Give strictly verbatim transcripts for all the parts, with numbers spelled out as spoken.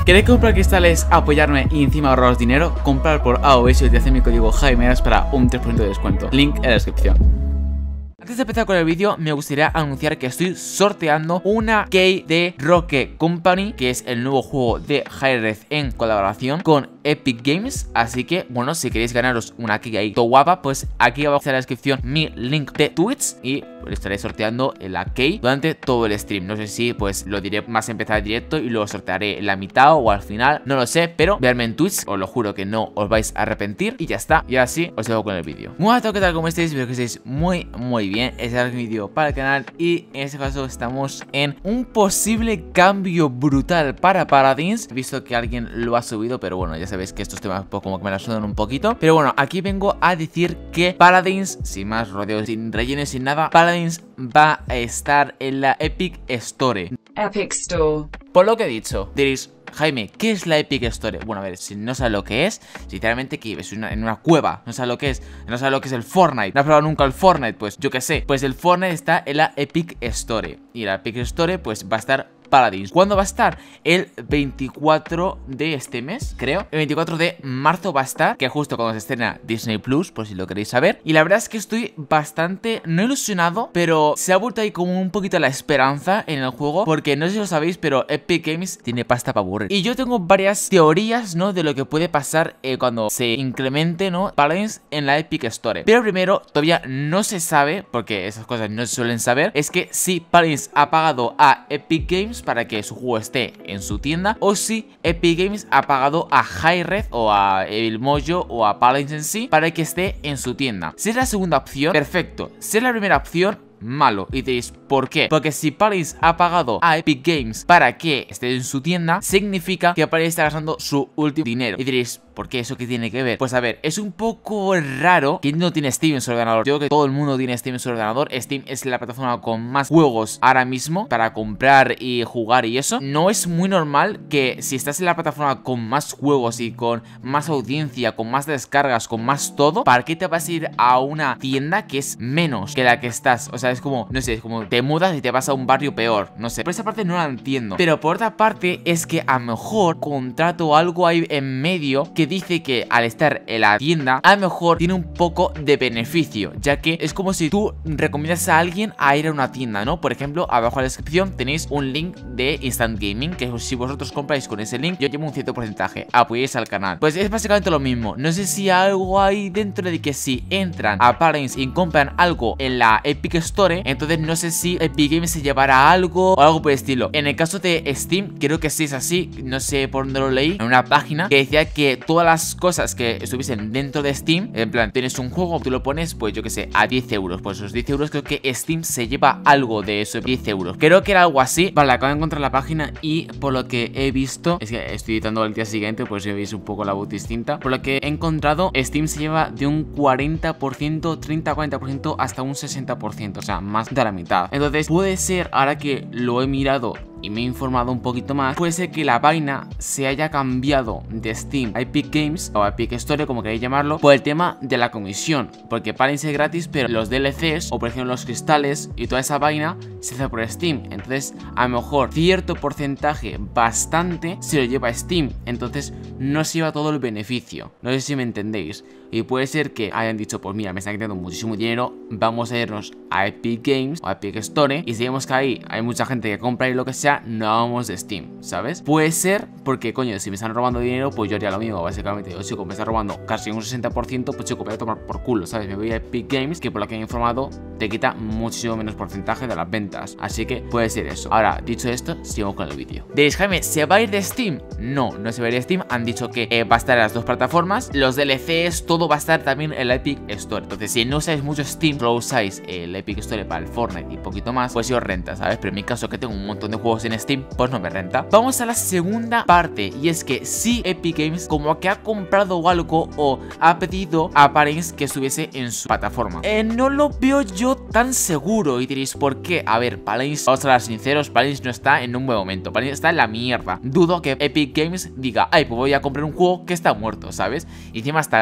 ¿Queréis comprar cristales, apoyarme y encima ahorraros dinero? Comprar por A O S y utilizar mi código Jaimeras para un tres por ciento de descuento. Link en la descripción. Antes de empezar con el vídeo, me gustaría anunciar que estoy sorteando una key de Rocket Company, que es el nuevo juego de Hi-Rez en colaboración con Epic Games. Así que, bueno, si queréis ganaros una key ahí todo guapa, pues aquí abajo en la descripción mi link de Twitch y estaré sorteando la key durante todo el stream. No sé si pues lo diré más empezar el directo y luego sortearé en la mitad o al final, no lo sé, pero verme en Twitch, os lo juro que no os vais a arrepentir. Y ya está, y así os dejo con el vídeo. Muy buenas, ¿qué tal? ¿Cómo estáis? Espero que estéis muy, muy bien. Este es el vídeo para el canal y en este caso estamos en un posible cambio brutal para Paladins. He visto que alguien lo ha subido, pero bueno, ya sabéis que estos temas pues, como que me la sudan un poquito. Pero bueno, aquí vengo a decir que Paladins, sin más rodeos, sin rellenos, sin nada, Paladins va a estar en la Epic Store. Epic Store. Por lo que he dicho, diréis, Jaime, ¿qué es la Epic Store? Bueno, a ver, si no sabes lo que es, sinceramente que vives una, en una cueva, no sabes lo que es, no sabes lo que es el Fortnite, no has probado nunca el Fortnite, pues yo qué sé, pues el Fortnite está en la Epic Store y la Epic Store pues va a estar Paladins. ¿Cuándo va a estar? El veinticuatro de este mes, creo. El veinticuatro de marzo va a estar, que justo cuando se estrena Disney Plus, por si lo queréis saber. Y la verdad es que estoy bastante, no ilusionado, pero se ha vuelto ahí como un poquito la esperanza en el juego, porque no sé si lo sabéis, pero Epic Games tiene pasta para aburrir. Y yo tengo varias teorías, ¿no? De lo que puede pasar eh, cuando se incremente, ¿no? Paladins en la Epic Store. Pero primero, todavía no se sabe, porque esas cosas no se suelen saber, es que si Paladins ha pagado a Epic Games para que su juego esté en su tienda, o si Epic Games ha pagado a Hi-Rez o a El Mojo o a Paladins en sí para que esté en su tienda. Si es la segunda opción, perfecto. Si es la primera opción, malo. Y diréis, ¿por qué? Porque si Paladins ha pagado a Epic Games para que esté en su tienda, significa que Paladins está gastando su último dinero. Y diréis, ¿por qué? ¿Eso qué tiene que ver? Pues a ver, es un poco raro. ¿Quién no tiene Steam en su ordenador? Yo creo que todo el mundo tiene Steam en su ordenador. Steam es la plataforma con más juegos ahora mismo para comprar y jugar y eso. No es muy normal que si estás en la plataforma con más juegos y con más audiencia, con más descargas, con más todo, ¿para qué te vas a ir a una tienda que es menos que la que estás? O sea, es como, no sé, es como te mudas y te vas a un barrio peor, no sé. Por esa parte no la entiendo. Pero por otra parte es que a lo mejor contrato algo ahí en medio que dice que al estar en la tienda a lo mejor tiene un poco de beneficio, ya que es como si tú recomiendas a alguien a ir a una tienda, ¿no? Por ejemplo, abajo en la descripción tenéis un link de Instant Gaming, que si vosotros compráis con ese link yo llevo un cierto porcentaje, apoyáis al canal. Pues es básicamente lo mismo. No sé si algo hay dentro de que si entran a Paladins y compran algo en la Epic Store, entonces no sé si Epic Games se llevará algo o algo por el estilo. En el caso de Steam, creo que sí es así. No sé por dónde lo leí, en una página que decía que todas las cosas que estuviesen dentro de Steam, en plan, tienes un juego, tú lo pones, pues yo que sé, a diez euros. Pues esos diez euros creo que Steam se lleva algo de esos diez euros. Creo que era algo así. Vale, acabo de encontrar la página y por lo que he visto, es que estoy editando el día siguiente, pues ya veis un poco la voz distinta. Por lo que he encontrado, Steam se lleva de un cuarenta por ciento, treinta a cuarenta por ciento hasta un sesenta por ciento. O sea, más de la mitad. Entonces puede ser, ahora que lo he mirado y me he informado un poquito más, puede ser que la vaina se haya cambiado de Steam a Epic Games o a Epic Store, como queréis llamarlo, por el tema de la comisión, porque Paladins es gratis, pero los D L Cs o por ejemplo los cristales y toda esa vaina se hace por Steam. Entonces a lo mejor cierto porcentaje, bastante, se lo lleva Steam, entonces no se lleva todo el beneficio. No sé si me entendéis. Y puede ser que hayan dicho, pues mira, me están quitando muchísimo dinero, vamos a irnos a Epic Games o a Epic Store, y si vemos que ahí hay mucha gente que compra y lo que sea, no vamos de Steam, ¿sabes? Puede ser porque, coño, si me están robando dinero, pues yo haría lo mismo, básicamente. O chico, me está robando casi un sesenta por ciento, pues chico, voy a tomar por culo, ¿sabes? Me voy a Epic Games, que por lo que he informado, te quita muchísimo menos porcentaje de las ventas. Así que puede ser eso. Ahora, dicho esto, sigamos con el vídeo. Diréis, Jaime, ¿se va a ir de Steam? No, no se va a ir de Steam. Han dicho que eh, va a estar en las dos plataformas. Los D L Cs, todo va a estar también en la Epic Store. Entonces, si no usáis mucho Steam, solo usáis el Epic Store para el Fortnite y poquito más, pues sí os renta, ¿sabes? Pero en mi caso, que tengo un montón de juegos en Steam, pues no me renta. Vamos a la segunda parte, y es que si Epic Games como que ha comprado algo o ha pedido a Paladins que estuviese en su plataforma. Eh, no lo veo yo tan seguro. Y diréis, ¿por qué? A ver, Paladins, vamos a ser sinceros, Paladins no está en un buen momento. Paladins está en la mierda. Dudo que Epic Games diga, ay, pues voy a comprar un juego que está muerto, ¿sabes? Y encima está gratis.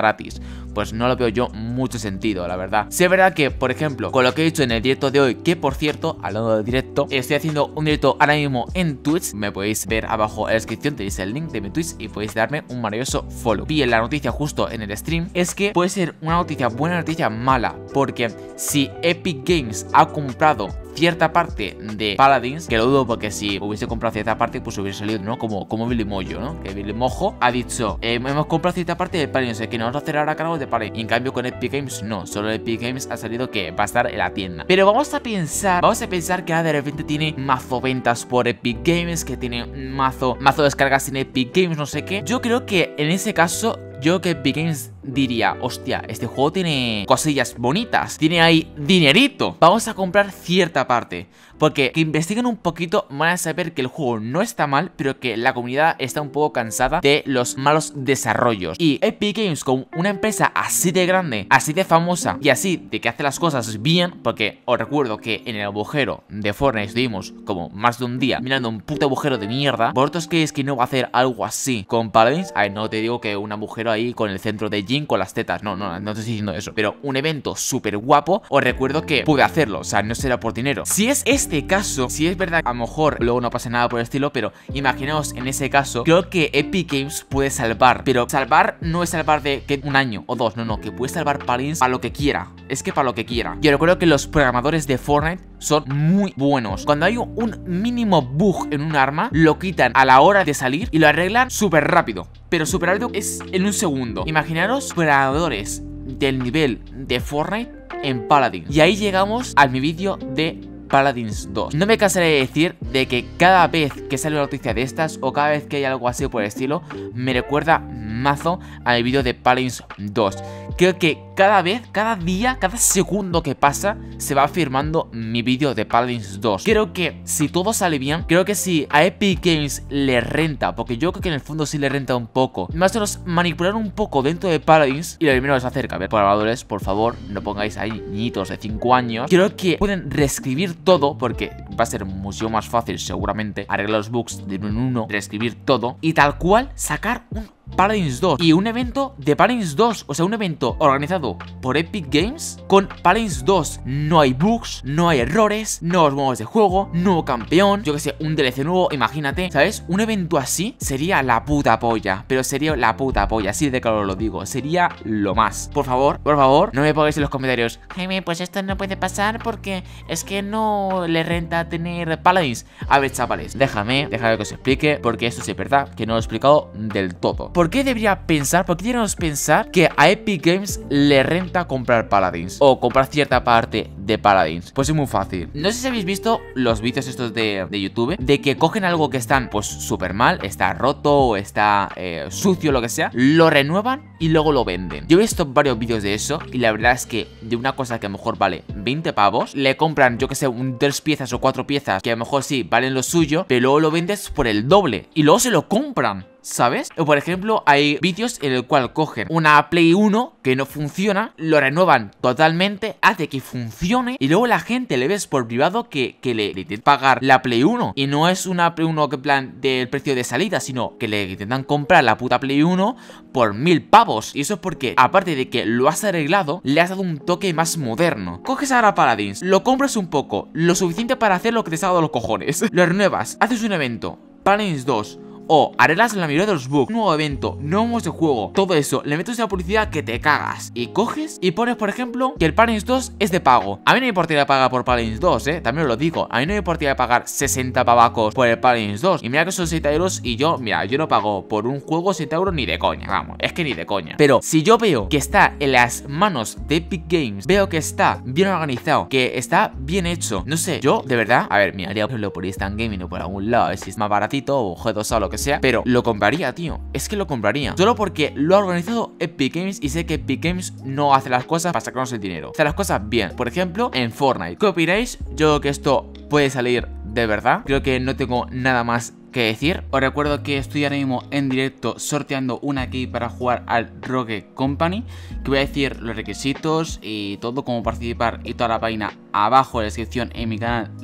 pues no lo veo yo mucho sentido, la verdad. Sí es verdad que, por ejemplo, con lo que he dicho en el directo de hoy, que por cierto, hablando del directo, estoy haciendo un directo ahora mismo en Twitch. Me podéis ver abajo en la descripción, tenéis el link de mi Twitch y podéis darme un maravilloso follow. Vi la noticia justo en el stream, es que puede ser una noticia buena, noticia mala, porque si Epic Games ha comprado cierta parte de Paladins, que lo dudo porque si hubiese comprado cierta parte pues hubiese salido, ¿no? Como, como Billy Mojo, ¿no? Que Billy Mojo ha dicho, eh, hemos comprado cierta parte de Paladins, que nos vamos a hacer ahora cargo de Paladins. Y en cambio con Epic Games no, solo Epic Games ha salido que va a estar en la tienda. Pero vamos a pensar, vamos a pensar que ahora de repente tiene mazo ventas por Epic Games, que tiene mazo, mazo descargas en Epic Games, no sé qué. Yo creo que en ese caso, yo que Epic Games diría, hostia, este juego tiene cosillas bonitas, tiene ahí dinerito, vamos a comprar cierta parte. Porque que investiguen un poquito van a saber que el juego no está mal, pero que la comunidad está un poco cansada de los malos desarrollos. Y Epic Games, con una empresa así de grande, así de famosa y así de que hace las cosas bien, porque os recuerdo que en el agujero de Fortnite estuvimos como más de un día mirando un puto agujero de mierda. ¿Vosotros creéis que no va a hacer algo así con Paladins? A ver, no te digo que un agujero ahí con el centro de Jin con las tetas, no, no, no te estoy diciendo eso, pero un evento súper guapo, os recuerdo que pude hacerlo, o sea, no será por dinero. Si es este caso, si es verdad, a lo mejor luego no pasa nada por el estilo, pero imaginaos en ese caso, creo que Epic Games puede salvar, pero salvar no es salvar de que un año o dos, no, no, que puede salvar Paladins para lo que quiera, es que para lo que quiera. Yo recuerdo que los programadores de Fortnite son muy buenos. Cuando hay un mínimo bug en un arma, lo quitan a la hora de salir y lo arreglan súper rápido. Pero súper rápido es en un segundo. Imaginaros programadores del nivel de Fortnite en Paladins. Y ahí llegamos a mi vídeo de Paladins dos. No me cansaré de decir de que cada vez que sale una noticia de estas o cada vez que hay algo así por el estilo, me recuerda mazo al vídeo de Paladins dos. Creo que cada vez, cada día, cada segundo que pasa se va afirmando mi vídeo de Paladins dos. Creo que si todo sale bien, creo que si a Epic Games le renta, porque yo creo que en el fondo sí le renta un poco, más o menos manipular un poco dentro de Paladins y lo primero es acerca. A ver, programadores, por favor, no pongáis ahí niñitos de cinco años. Creo que pueden reescribir todo, porque va a ser mucho más fácil seguramente arreglar los bugs de uno en uno, reescribir todo y tal cual sacar un Paladins dos y un evento de Paladins dos, o sea, un evento organizado por Epic Games con Paladins dos. No hay bugs, no hay errores, nuevos modos de juego, nuevo campeón, yo que sé, un D L C nuevo, imagínate, ¿sabes? Un evento así sería la puta polla, pero sería la puta polla, así de claro lo digo, sería lo más. Por favor, por favor, no me pongáis en los comentarios, Jaime, pues esto no puede pasar porque es que no le renta tener Paladins. A ver, chavales, déjame, déjame que os explique, porque esto sí es verdad que no lo he explicado del todo. ¿Por qué debería pensar, por qué deberíamos pensar que a Epic Games le renta comprar Paladins o comprar cierta parte de Paladins? Pues es muy fácil. No sé si habéis visto los vídeos estos de, de YouTube, de que cogen algo que están pues súper mal, está roto o está eh, sucio, lo que sea, lo renuevan y luego lo venden. Yo he visto varios vídeos de eso y la verdad es que de una cosa que a lo mejor vale veinte pavos, le compran, yo que sé, un tres piezas o cuatro piezas que a lo mejor sí valen lo suyo, pero luego lo vendes por el doble y luego se lo compran, ¿sabes? O por ejemplo, hay vídeos en el cual cogen una Play uno que no funciona, lo renuevan totalmente, hace que funcione y luego la gente le ves por privado que, que le, le intentan pagar la Play uno. Y no es una Play uno que plan del precio de salida, sino que le intentan comprar la puta Play uno por mil pavos. Y eso es porque, aparte de que lo has arreglado, le has dado un toque más moderno. Coges ahora Paladins, lo compras un poco, lo suficiente para hacer lo que te está dando los cojones, lo renuevas, haces un evento, Paladins dos, o arreglas la mayoría de los bugs, nuevo evento, nuevos modos de juego, todo eso, le metes una publicidad que te cagas. Y coges y pones, por ejemplo, que el Paladins dos es de pago. A mí no me importaría pagar por Paladins dos, eh, también os lo digo. A mí no me importaría pagar sesenta pavacos por el Paladins dos. Y mira que son sesenta euros y yo, mira, yo no pago por un juego sesenta euros ni de coña, vamos, es que ni de coña. Pero si yo veo que está en las manos de Epic Games, veo que está bien organizado, que está bien hecho, no sé, yo, de verdad, a ver, miraría por Instant Gaming o por algún lado, si es más baratito o G dos A o lo que sea, pero lo compraría, tío, es que lo compraría solo porque lo ha organizado Epic Games y sé que Epic Games no hace las cosas para sacarnos el dinero, hace las cosas bien. Por ejemplo, en Fortnite, ¿qué opináis? Yo creo que esto puede salir de verdad, creo que no tengo nada más que decir. Os recuerdo que estoy ahora mismo en directo sorteando una key para jugar al Rogue Company, que voy a decir los requisitos y todo, cómo participar y toda la página abajo en la descripción en mi canal de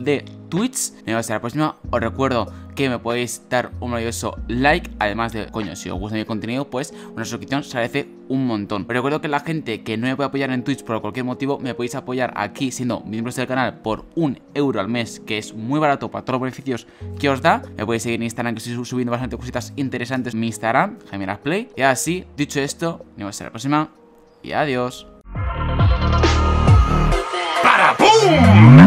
Twitch. Nos vemos hasta la próxima. Os recuerdo que me podéis dar un maravilloso like. Además de, coño, si os gusta mi contenido, pues una suscripción se agradece un montón. Os recuerdo que la gente que no me puede apoyar en Twitch por cualquier motivo, me podéis apoyar aquí siendo miembros del canal por un euro al mes, que es muy barato para todos los beneficios que os da. Me podéis seguir en Instagram, que estoy subiendo bastante cositas interesantes en mi Instagram, JaimeLasPlay. Y así, dicho esto, nos vemos hasta la próxima y adiós. ¡Para pum!